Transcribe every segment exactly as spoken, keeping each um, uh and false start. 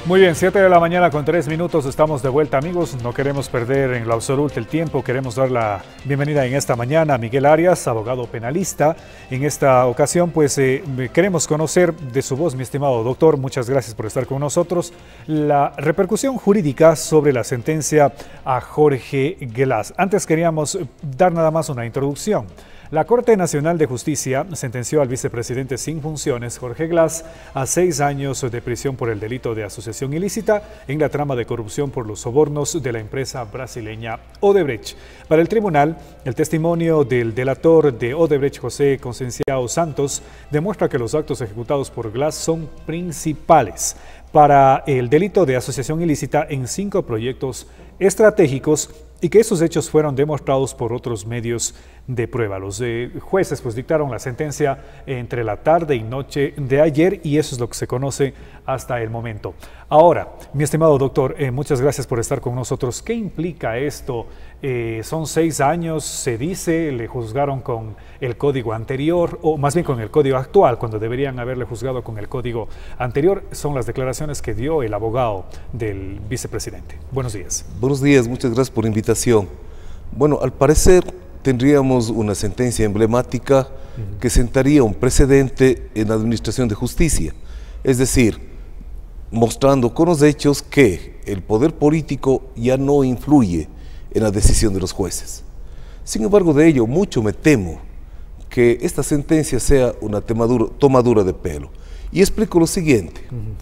Muy bien, siete de la mañana con tres minutos, estamos de vuelta, amigos. No queremos perder en lo absoluto el tiempo. Queremos dar la bienvenida en esta mañana a Miguel Arias, abogado penalista. En esta ocasión, pues, eh, queremos conocer de su voz, mi estimado doctor, muchas gracias por estar con nosotros, la repercusión jurídica sobre la sentencia a Jorge Glass. Antes queríamos dar nada más una introducción. La Corte Nacional de Justicia sentenció al vicepresidente sin funciones, Jorge Glass, a seis años de prisión por el delito de asociación ilícita en la trama de corrupción por los sobornos de la empresa brasileña Odebrecht. Para el tribunal, el testimonio del delator de Odebrecht, José Concenciao Santos, demuestra que los actos ejecutados por Glass son principales para el delito de asociación ilícita en cinco proyectos estratégicos y que esos hechos fueron demostrados por otros medios de prueba. Los eh, jueces pues dictaron la sentencia entre la tarde y noche de ayer y eso es lo que se conoce hasta el momento. Ahora, mi estimado doctor, eh, muchas gracias por estar con nosotros. ¿Qué implica esto? Eh, son seis años, se dice, le juzgaron con el código anterior, o más bien con el código actual, cuando deberían haberle juzgado con el código anterior. Son las declaraciones que dio el abogado del vicepresidente. Buenos días. Buenos días, muchas gracias por la invitación. Bueno, al parecer tendríamos una sentencia emblemática uh-huh. que sentaría un precedente en la administración de justicia, es decir, mostrando con los hechos que el poder político ya no influye en la decisión de los jueces. Sin embargo, de ello, mucho me temo que esta sentencia sea una tomadura de pelo. Y explico lo siguiente.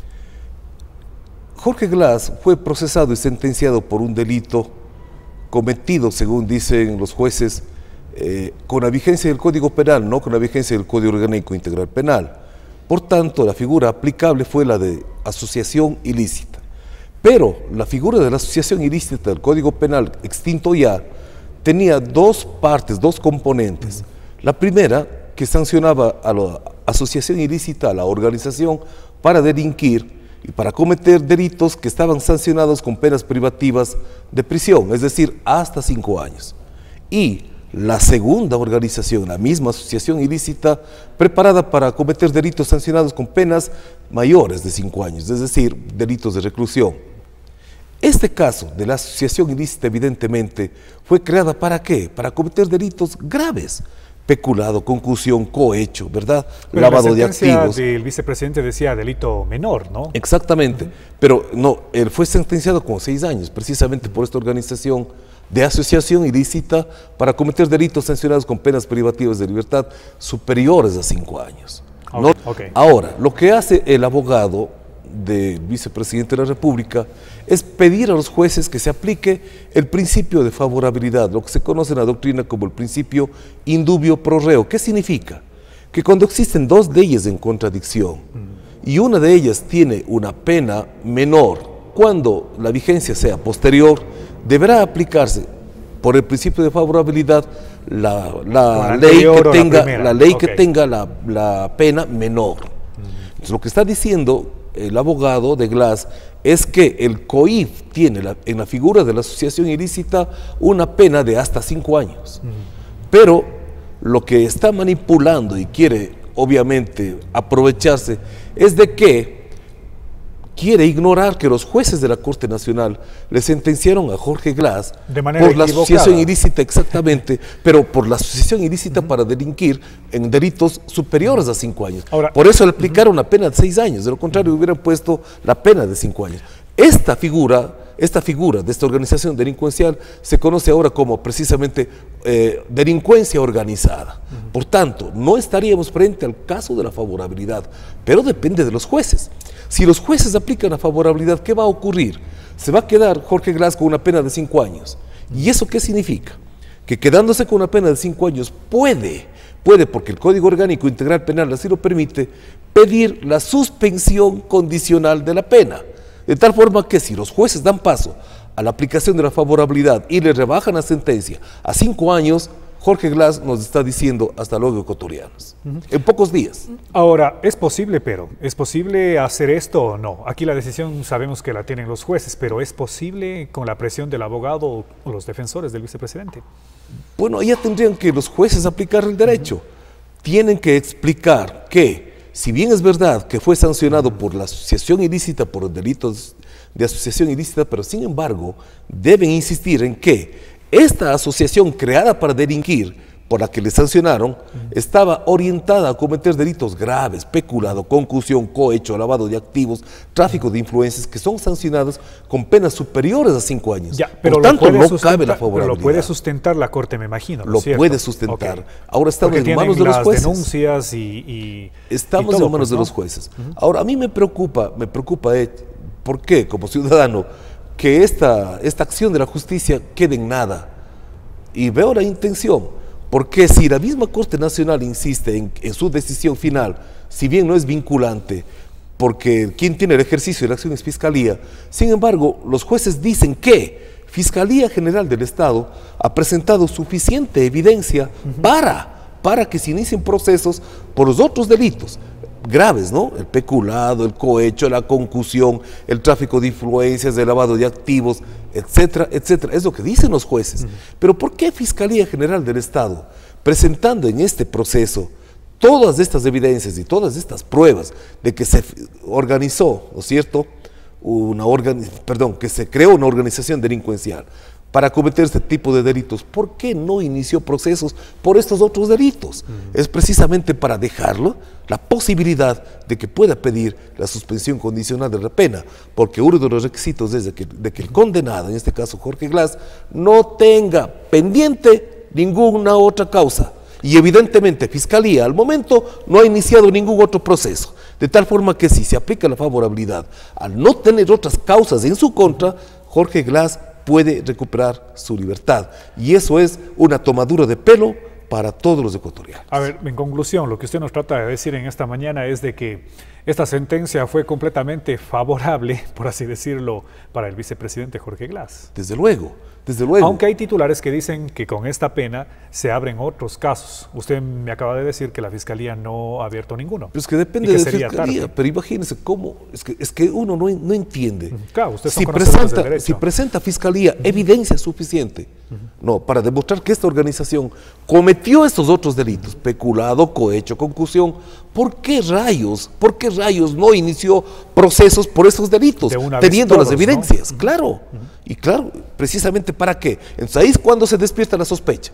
Uh-huh. Jorge Glass fue procesado y sentenciado por un delito cometido, según dicen los jueces, eh, con la vigencia del Código Penal, no con la vigencia del Código Orgánico Integral Penal. Por tanto, la figura aplicable fue la de asociación ilícita. Pero la figura de la asociación ilícita del Código Penal, extinto ya, tenía dos partes, dos componentes. La primera, que sancionaba a la asociación ilícita, a la organización, para delinquir y para cometer delitos que estaban sancionados con penas privativas de prisión, es decir, hasta cinco años. Y la segunda organización, la misma asociación ilícita, preparada para cometer delitos sancionados con penas mayores de cinco años, es decir, delitos de reclusión. Este caso de la asociación ilícita, evidentemente, fue creada ¿para qué? Para cometer delitos graves. Peculado, concusión, cohecho, ¿verdad? Pero lavado de activos. La sentencia del vicepresidente decía delito menor, ¿no? Exactamente, uh-huh. pero no, él fue sentenciado con seis años, precisamente por esta organización de asociación ilícita para cometer delitos sancionados con penas privativas de libertad superiores a cinco años. Okay, ¿no? Okay. Ahora, lo que hace el abogado del vicepresidente de la República es pedir a los jueces que se aplique el principio de favorabilidad, lo que se conoce en la doctrina como el principio indubio pro reo. ¿Qué significa? Que cuando existen dos leyes en contradicción y una de ellas tiene una pena menor, cuando la vigencia sea posterior, deberá aplicarse por el principio de favorabilidad la, la ley que tenga la, la, ley okay. que tenga la, la pena menor. Uh-huh. Entonces, lo que está diciendo el abogado de Glass es que el C O I F tiene la, en la figura de la asociación ilícita una pena de hasta cinco años. Uh-huh. Pero lo que está manipulando y quiere obviamente aprovecharse es de que quiere ignorar que los jueces de la Corte Nacional le sentenciaron a Jorge Glass de manera por la equivocada. asociación ilícita, exactamente, pero por la asociación ilícita uh-huh. para delinquir en delitos superiores a cinco años. Ahora, por eso le aplicaron uh-huh. la pena de seis años, de lo contrario hubieran puesto la pena de cinco años. Esta figura, esta figura de esta organización delincuencial se conoce ahora como precisamente eh, delincuencia organizada. Uh-huh. Por tanto, no estaríamos frente al caso de la favorabilidad, pero depende de los jueces. Si los jueces aplican la favorabilidad, ¿qué va a ocurrir? Se va a quedar Jorge Glass con una pena de cinco años. ¿Y eso qué significa? Que quedándose con una pena de cinco años puede, puede, porque el Código Orgánico Integral Penal así lo permite, pedir la suspensión condicional de la pena. De tal forma que si los jueces dan paso a la aplicación de la favorabilidad y le rebajan la sentencia a cinco años, Jorge Glass nos está diciendo hasta luego, ecuatorianos, uh-huh. en pocos días. Ahora, es posible, pero ¿es posible hacer esto o no? Aquí la decisión sabemos que la tienen los jueces, pero ¿es posible con la presión del abogado o los defensores del vicepresidente? Bueno, ya tendrían que los jueces aplicar el derecho. Uh-huh. Tienen que explicar que si bien es verdad que fue sancionado por la asociación ilícita, por delitos de asociación ilícita, pero sin embargo deben insistir en que esta asociación creada para delinquir, por la que le sancionaron, uh-huh. estaba orientada a cometer delitos graves, peculado, concusión, cohecho, lavado de activos, tráfico de influencias, que son sancionados con penas superiores a cinco años. Ya, pero por tanto, no cabe la pero favorabilidad. lo puede sustentar la Corte, me imagino, ¿no Lo es cierto? puede sustentar. Okay. Ahora estamos Porque en manos de los jueces. denuncias y, y Estamos y todo, en manos pues, de ¿no? los jueces. Uh-huh. Ahora, a mí me preocupa, me preocupa, eh, ¿por qué? Como ciudadano, que esta, esta acción de la justicia quede en nada. Y veo la intención. Porque si la misma Corte Nacional insiste en, en su decisión final, si bien no es vinculante, porque quien tiene el ejercicio de la acción es Fiscalía, sin embargo, los jueces dicen que Fiscalía General del Estado ha presentado suficiente evidencia uh-huh. para, para que se inicien procesos por los otros delitos graves, ¿no? El peculado, el cohecho, la concusión, el tráfico de influencias, el lavado de activos, etcétera, etcétera. Es lo que dicen los jueces. Uh-huh. Pero ¿por qué Fiscalía General del Estado, presentando en este proceso todas estas evidencias y todas estas pruebas de que se organizó, ¿no es cierto?, una organi- perdón, que se creó una organización delincuencial para cometer este tipo de delitos, ¿por qué no inició procesos por estos otros delitos? Uh-huh. Es precisamente para dejarlo la posibilidad de que pueda pedir la suspensión condicional de la pena, porque uno de los requisitos es de que, de que el condenado, en este caso Jorge Glass, no tenga pendiente ninguna otra causa. Y evidentemente Fiscalía al momento no ha iniciado ningún otro proceso, de tal forma que si se aplica la favorabilidad, al no tener otras causas en su contra, Jorge Glass puede recuperar su libertad. Y eso es una tomadura de pelo para todos los ecuatorianos. A ver, en conclusión, lo que usted nos trata de decir en esta mañana es de que esta sentencia fue completamente favorable, por así decirlo, para el vicepresidente Jorge Glass. Desde luego, desde luego. Aunque hay titulares que dicen que con esta pena se abren otros casos. Usted me acaba de decir que la Fiscalía no ha abierto ninguno. Pero es que depende de la Fiscalía, pero imagínense cómo, es que, es que uno no, no entiende. Claro, usted si, presenta, si presenta Fiscalía uh-huh. evidencia suficiente, uh-huh. no, para demostrar que esta organización cometió estos otros delitos, peculado, cohecho, concusión, ¿por qué rayos, por qué rayos no inició procesos por estos delitos, teniendo todos, las evidencias? ¿No? Claro, uh-huh. y claro, precisamente ¿para qué? Entonces ahí es cuando se despierta la sospecha.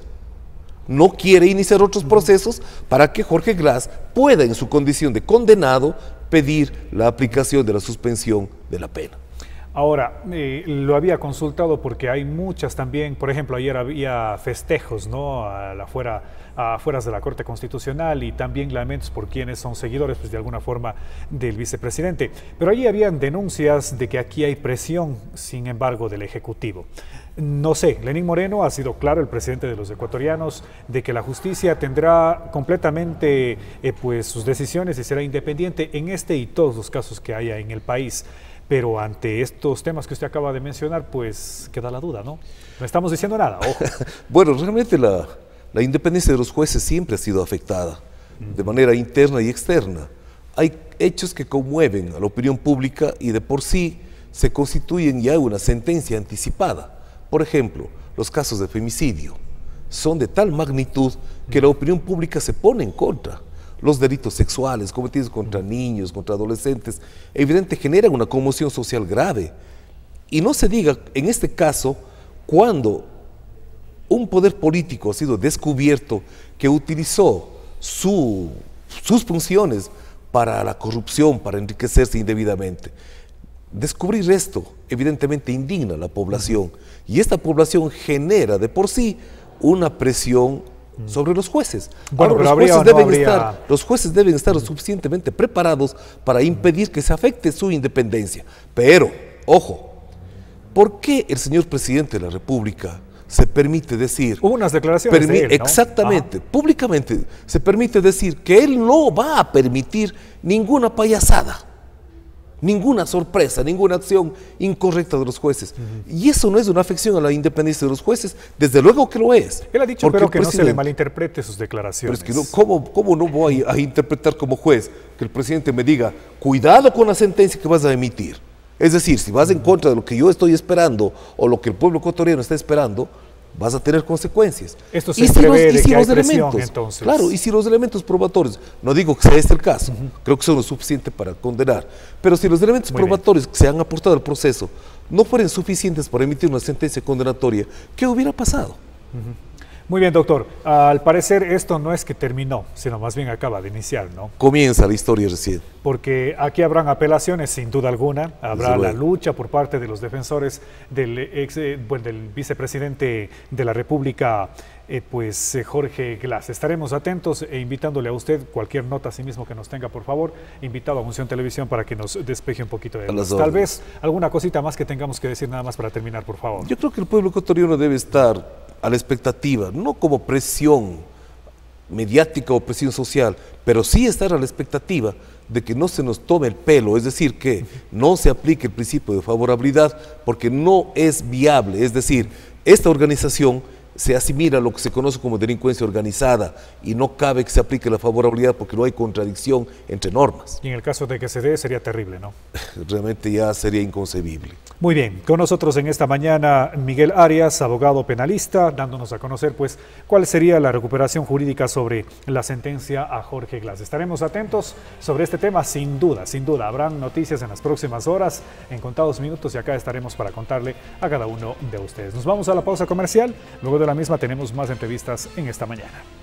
No quiere iniciar otros uh-huh. procesos para que Jorge Glass pueda, en su condición de condenado, pedir la aplicación de la suspensión de la pena. Ahora, eh, lo había consultado porque hay muchas también, por ejemplo, ayer había festejos, ¿no?, a la fuera, a afueras de la Corte Constitucional y también lamentos por quienes son seguidores, pues de alguna forma, del vicepresidente. Pero allí habían denuncias de que aquí hay presión, sin embargo, del Ejecutivo. No sé, Lenín Moreno ha sido claro, el presidente de los ecuatorianos, de que la justicia tendrá completamente eh, pues, sus decisiones y será independiente en este y todos los casos que haya en el país. Pero ante estos temas que usted acaba de mencionar, pues queda la duda, ¿no? No estamos diciendo nada, ojo. Bueno, realmente la, la independencia de los jueces siempre ha sido afectada, uh-huh. de manera interna y externa. Hay hechos que conmueven a la opinión pública y de por sí se constituyen ya una sentencia anticipada. Por ejemplo, los casos de femicidio son de tal magnitud que la opinión pública se pone en contra. Los delitos sexuales cometidos contra niños, contra adolescentes, evidentemente generan una conmoción social grave. Y no se diga, en este caso, cuando un poder político ha sido descubierto que utilizó su, sus funciones para la corrupción, para enriquecerse indebidamente. Descubrir esto, evidentemente, indigna a la población. Y esta población genera de por sí una presión sobre los jueces. Bueno, Ahora, los, habría, jueces no deben habría... estar, los jueces deben estar suficientemente preparados para impedir que se afecte su independencia. Pero, ojo, ¿por qué el señor presidente de la República se permite decir... Hubo unas declaraciones de él, ¿no? Exactamente, Ajá. públicamente se permite decir que él no va a permitir ninguna payasada, ninguna sorpresa, ninguna acción incorrecta de los jueces. Uh-huh. Y eso no es una afección a la independencia de los jueces, desde luego que lo es. Él ha dicho, pero que no se le malinterprete sus declaraciones. Pero es que no, ¿cómo, cómo no voy a, a interpretar como juez que el presidente me diga, cuidado con la sentencia que vas a emitir? Es decir, si vas uh-huh. en contra de lo que yo estoy esperando o lo que el pueblo ecuatoriano está esperando, vas a tener consecuencias. Esto se y si prevé los, y de si que los hay presión, elementos, entonces. claro, y si los elementos probatorios, no digo que sea este el caso, uh-huh. creo que son lo suficiente para condenar, pero si los elementos Muy probatorios bien. que se han aportado al proceso no fueran suficientes para emitir una sentencia condenatoria, ¿qué hubiera pasado? Uh-huh. Muy bien, doctor. Al parecer esto no es que terminó, sino más bien acaba de iniciar, ¿no? Comienza la historia recién. Porque aquí habrán apelaciones, sin duda alguna. Habrá la lucha por parte de los defensores del, ex, bueno, del vicepresidente de la República, eh, pues Jorge Glass. Estaremos atentos e invitándole a usted cualquier nota a sí mismo que nos tenga, por favor, invitado a Unción Televisión para que nos despeje un poquito de eso. Tal vez alguna cosita más que tengamos que decir nada más para terminar, por favor. Yo creo que el pueblo ecuatoriano debe estar a la expectativa, no como presión mediática o presión social, pero sí estar a la expectativa de que no se nos tome el pelo, es decir, que no se aplique el principio de favorabilidad porque no es viable, es decir, esta organización se asimila a lo que se conoce como delincuencia organizada y no cabe que se aplique la favorabilidad porque no hay contradicción entre normas. Y en el caso de que se dé sería terrible, ¿no? Realmente ya sería inconcebible. Muy bien, con nosotros en esta mañana Miguel Arias, abogado penalista, dándonos a conocer pues cuál sería la recuperación jurídica sobre la sentencia a Jorge Glass. Estaremos atentos sobre este tema sin duda, sin duda. Habrán noticias en las próximas horas, en contados minutos, y acá estaremos para contarle a cada uno de ustedes. Nos vamos a la pausa comercial, luego de la misma tenemos más entrevistas en esta mañana.